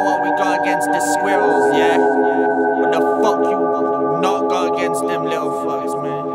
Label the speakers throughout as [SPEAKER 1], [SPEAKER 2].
[SPEAKER 1] what we got against the squirrels, yeah? What the fuck you not got against them little fucks,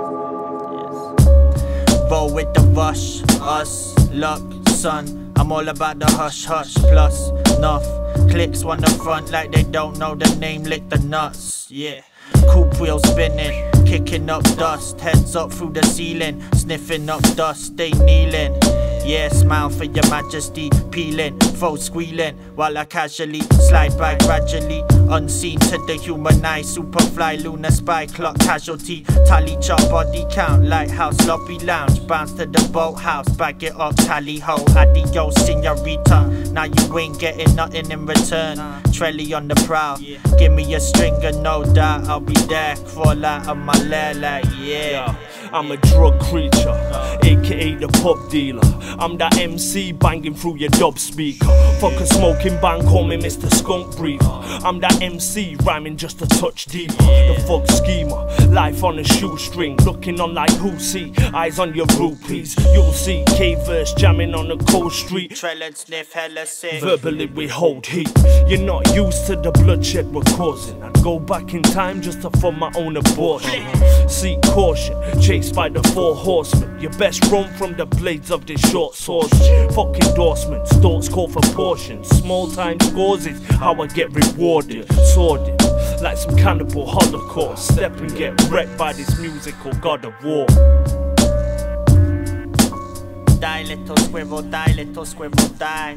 [SPEAKER 1] man? Yes. Roll with the rush, us, luck, son. I'm all about the hush hush plus enough. Clicks on the front like they don't know the name, lick the nuts, yeah. Coupe wheel spinning, kicking up dust, heads up through the ceiling, sniffing up dust, stay kneeling. Yeah, smile for your majesty, peeling, throat squealing, while I casually slide by gradually, unseen to the human eye. Superfly, lunar spy, clock casualty, tally chart, body count, lighthouse, lobby lounge, bounce to the boathouse, bag it up, tally ho, adios, señorita. Now you ain't getting nothing in return. Trelly on the prowl, give me a stringer, no doubt I'll be there. Crawl out of my lair like yeah.
[SPEAKER 2] I'm a drug creature, aka the pub dealer. I'm that MC banging through your dub speaker. Fuck a smoking bang, call me Mr. Skunk Breather. I'm that MC rhyming just a touch deeper. The fuck schemer, life on a shoestring, looking on like who see, eyes on your rupees. You'll see K-verse jamming on a cold street.
[SPEAKER 1] Trellin' sniff hella sick.
[SPEAKER 2] Verbally we hold heat. You're not used to the bloodshed we're causing. I'd go back in time just to fund my own abortion. Seek caution, chased by the 4 horsemen. You best run from the blades of this short sword. Fuck endorsements, thoughts call for portions. Small time scores is how I get rewarded. Sordid, like some cannibal holocaust. Step and get wrecked by this musical god of war.
[SPEAKER 1] Die little squirrel, die little squirrel, die.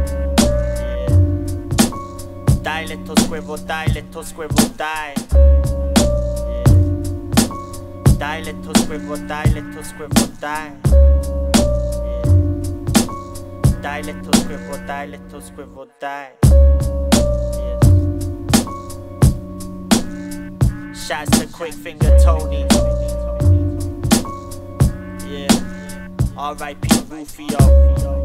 [SPEAKER 1] Die little squirrel, die little squirrel, die. Die little squirrel, die little squirrel, die. Die little squirrel, die little squirrel, die. Shouts to Quick Finger Tony. Yeah. R.I.P. Rufio.